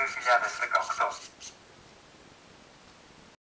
いう日じゃないですか、置くと。